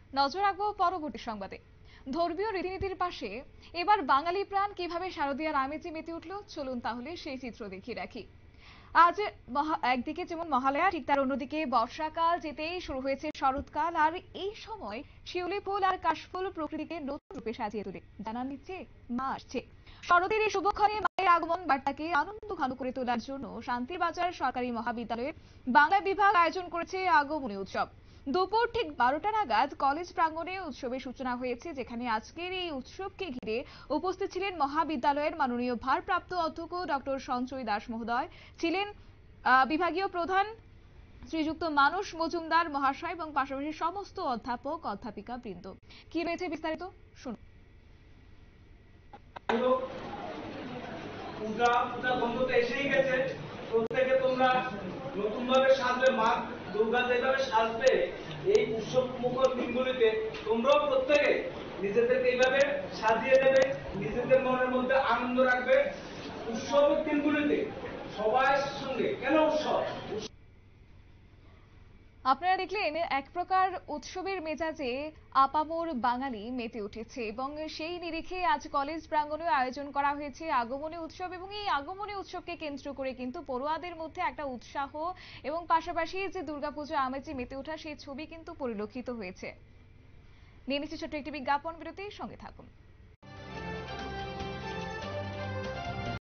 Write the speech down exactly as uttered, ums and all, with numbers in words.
নজর রাখবো পরবর্তী সংবাদে। ধর্মীয় রীতিনীতির পাশে এবার বাঙালি প্রাণ কিভাবে শারদীয়ার আমেজে মেতে উঠল, চলুন তাহলে সেই চিত্র দেখিয়ে রাখি। আজ একদিকে যেমন মহালয়া, ঠিক তার অন্যদিকে বর্ষাকাল যেতেই শুরু হয়েছে শরৎকাল। আর এই সময় শিউলি ফুল আর কাশফুল প্রকৃতিকে নতুন রূপে সাজিয়ে তোলে, জানান দিচ্ছে মা আসছে। শরতের এই শুভক্ষণে মায়ের আগমন বার্তাকে আনন্দ ঘন করে তোলার জন্য শান্তিবাজার সরকারি মহাবিদ্যালয়ের বাংলা বিভাগ আয়োজন করেছে আগমনী উৎসব। দুপুর ঠিক বারোটা নাগাদ কলেজ প্রাঙ্গণে উৎসবের সূচনা হয়েছে, যেখানে আজকের এই উৎসবকে ঘিরে উপস্থিত ছিলেন মহাবিদ্যালয়ের মাননীয় ভারপ্রাপ্ত অধ্যক্ষ ডক্টর সঞ্জয় দাস মহোদয়, ছিলেন বিভাগীয় প্রধান শ্রীযুক্ত মানস মজুমদার মহাশয় এবং পাশাপাশি সমস্ত অধ্যাপক অধ্যাপিকা বৃন্দ। কি রয়েছে বিস্তারিত শুনুন। পূজা পূজা বন্ধ তো এসেই গেছে। প্রত্যেকে তোমরা নতুন ভাবে সাজবে, মা দুর্গা যেভাবে সাজবে এই উৎসব মুখর দিনগুলিতে তোমরাও প্রত্যেকে নিজেদেরকে এইভাবে সাজিয়ে দেবে, নিজেদের মনের মধ্যে আনন্দ রাখবে। উৎসবের দিনগুলিতে সবার সঙ্গে কেন উৎসব, আপনারা দেখলেন এক প্রকার উৎসবের মেজাজে আপামর বাঙালি মেতে উঠেছে এবং সেই নিরিখে আজ কলেজ প্রাঙ্গণে আয়োজন করা হয়েছে আগমনী উৎসব। এবং এই আগমনী উৎসবকে কেন্দ্র করে কিন্তু পড়ুয়াদের মধ্যে একটা উৎসাহ এবং পাশাপাশি যে দুর্গাপুজো আমেজে মেতে ওঠা সেই ছবি কিন্তু পরিলক্ষিত হয়েছে। নিয়ে নিচ্ছে ছোট্ট একটি বিজ্ঞাপন বিরতি, সঙ্গে থাকুন।